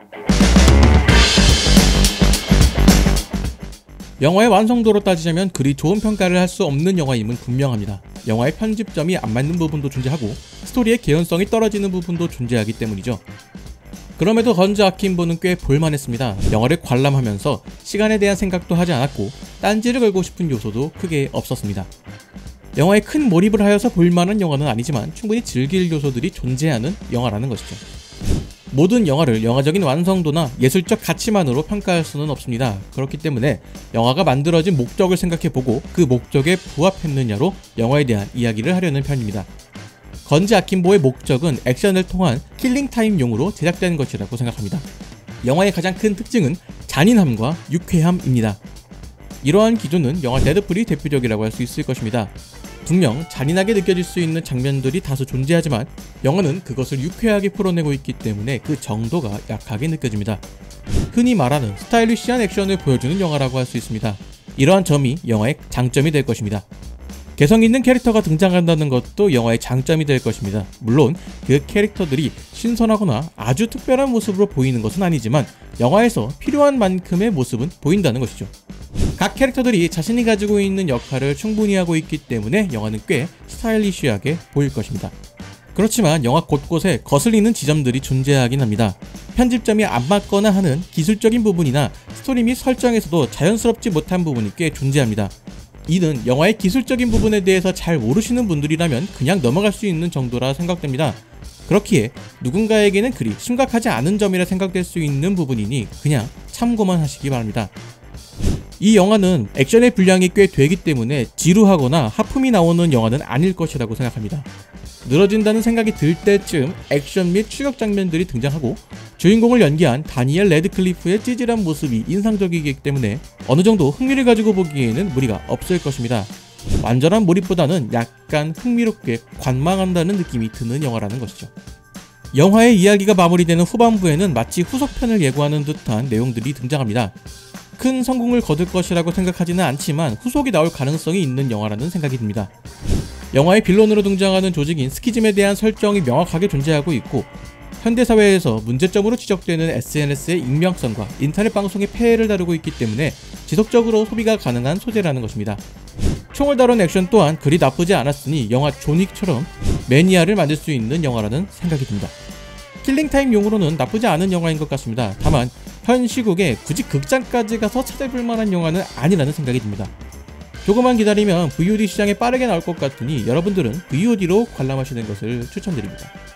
영화의 완성도로 따지자면 그리 좋은 평가를 할 수 없는 영화임은 분명합니다. 영화의 편집점이 안 맞는 부분도 존재하고 스토리의 개연성이 떨어지는 부분도 존재하기 때문이죠. 그럼에도 건즈 아킨보는 꽤 볼만했습니다. 영화를 관람하면서 시간에 대한 생각도 하지 않았고 딴지를 걸고 싶은 요소도 크게 없었습니다. 영화에 큰 몰입을 하여서 볼만한 영화는 아니지만 충분히 즐길 요소들이 존재하는 영화라는 것이죠. 모든 영화를 영화적인 완성도나 예술적 가치만으로 평가할 수는 없습니다. 그렇기 때문에 영화가 만들어진 목적을 생각해보고 그 목적에 부합했느냐로 영화에 대한 이야기를 하려는 편입니다. 건즈 아킨보의 목적은 액션을 통한 킬링타임용으로 제작된 것이라고 생각합니다. 영화의 가장 큰 특징은 잔인함과 유쾌함입니다. 이러한 기준은 영화 데드풀이 대표적이라고 할 수 있을 것입니다. 분명 잔인하게 느껴질 수 있는 장면들이 다소 존재하지만 영화는 그것을 유쾌하게 풀어내고 있기 때문에 그 정도가 약하게 느껴집니다. 흔히 말하는 스타일리시한 액션을 보여주는 영화라고 할 수 있습니다. 이러한 점이 영화의 장점이 될 것입니다. 개성 있는 캐릭터가 등장한다는 것도 영화의 장점이 될 것입니다. 물론 그 캐릭터들이 신선하거나 아주 특별한 모습으로 보이는 것은 아니지만 영화에서 필요한 만큼의 모습은 보인다는 것이죠. 각 캐릭터들이 자신이 가지고 있는 역할을 충분히 하고 있기 때문에 영화는 꽤 스타일리시하게 보일 것입니다. 그렇지만 영화 곳곳에 거슬리는 지점들이 존재하긴 합니다. 편집점이 안 맞거나 하는 기술적인 부분이나 스토리 및 설정에서도 자연스럽지 못한 부분이 꽤 존재합니다. 이는 영화의 기술적인 부분에 대해서 잘 모르시는 분들이라면 그냥 넘어갈 수 있는 정도라 생각됩니다. 그렇기에 누군가에게는 그리 심각하지 않은 점이라 생각될 수 있는 부분이니 그냥 참고만 하시기 바랍니다. 이 영화는 액션의 분량이 꽤 되기 때문에 지루하거나 하품이 나오는 영화는 아닐 것이라고 생각합니다. 늘어진다는 생각이 들 때쯤 액션 및 추격 장면들이 등장하고 주인공을 연기한 다니엘 레드클리프의 찌질한 모습이 인상적이기 때문에 어느 정도 흥미를 가지고 보기에는 무리가 없을 것입니다. 완전한 몰입보다는 약간 흥미롭게 관망한다는 느낌이 드는 영화라는 것이죠. 영화의 이야기가 마무리되는 후반부에는 마치 후속편을 예고하는 듯한 내용들이 등장합니다. 큰 성공을 거둘 것이라고 생각하지는 않지만 후속이 나올 가능성이 있는 영화라는 생각이 듭니다. 영화의 빌런으로 등장하는 조직인 스키즘에 대한 설정이 명확하게 존재하고 있고 현대사회에서 문제점으로 지적되는 SNS의 익명성과 인터넷 방송의 폐해를 다루고 있기 때문에 지속적으로 소비가 가능한 소재라는 것입니다. 총을 다룬 액션 또한 그리 나쁘지 않았으니 영화 존 윅처럼 매니아를 만들 수 있는 영화라는 생각이 듭니다. 킬링타임용으로는 나쁘지 않은 영화인 것 같습니다. 다만 현 시국에 굳이 극장까지 가서 찾아볼 만한 영화는 아니라는 생각이 듭니다. 조금만 기다리면 VOD 시장에 빠르게 나올 것 같으니 여러분들은 VOD로 관람하시는 것을 추천드립니다.